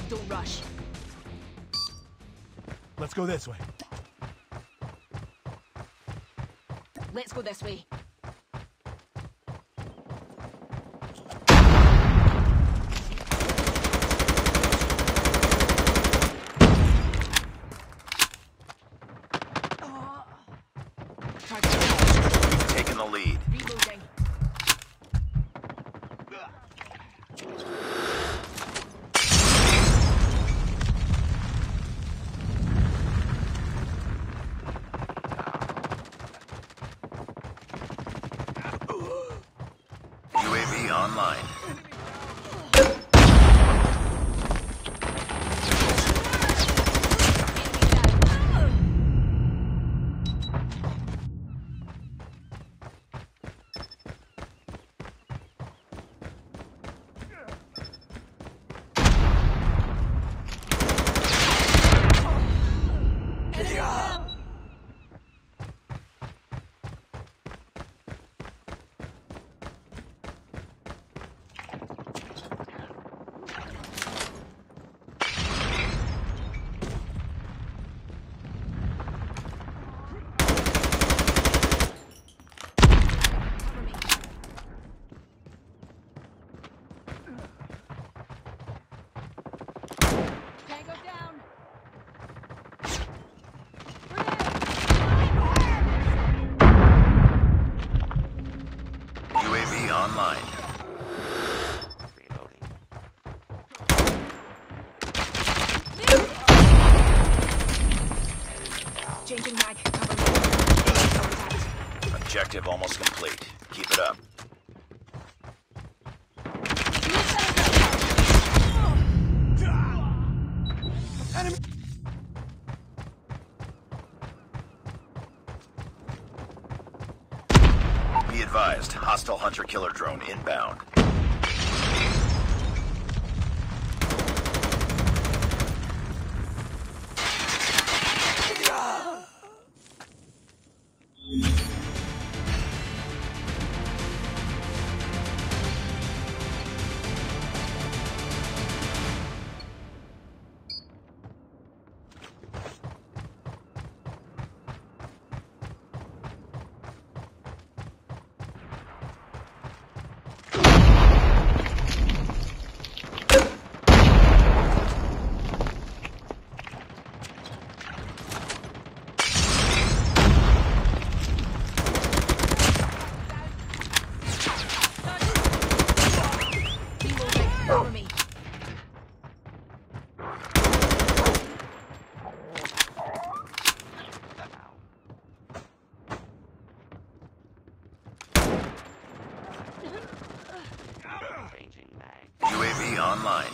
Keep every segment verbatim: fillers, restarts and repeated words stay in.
Don't rush. Let's go this way. Let's go this way. We've taken the lead. Reloading. U A V online. U A V online. Changing mag. Cover me. Objective almost complete. Keep it up. Enemy. Be advised, hostile hunter-killer drone inbound. Cover me. U A V online.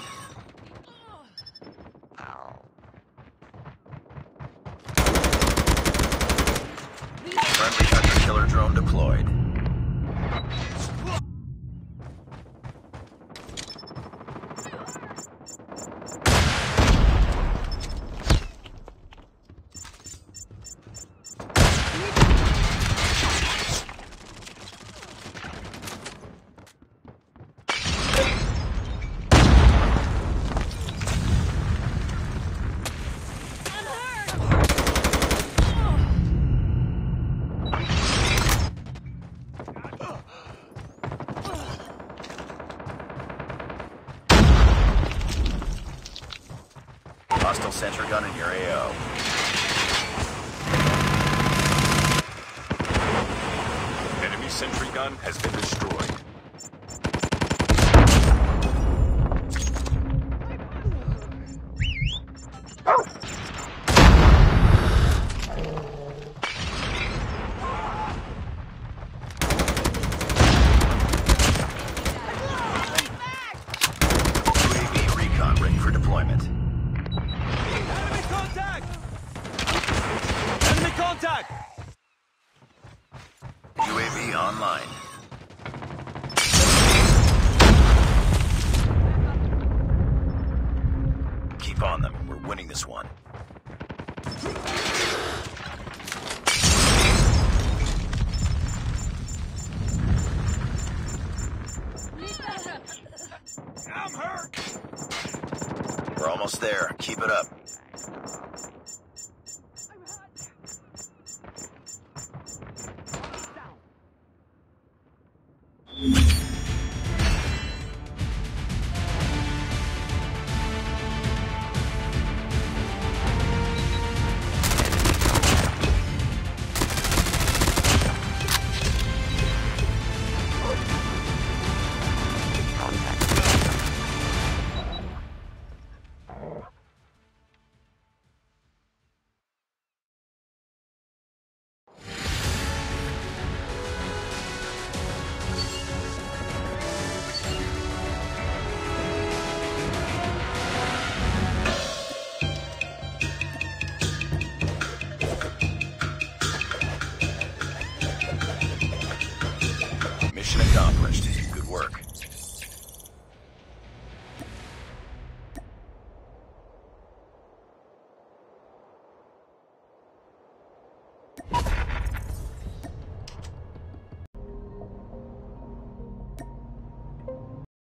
Friendly hunter-killer drone deployed. Hostile sentry gun in your A O. Enemy sentry gun has been destroyed. U A V recon ready for deployment. Enemy contact! Enemy contact! U A V online. Keep on them. We're winning this one. I'm hurt! We're almost there. Keep it up.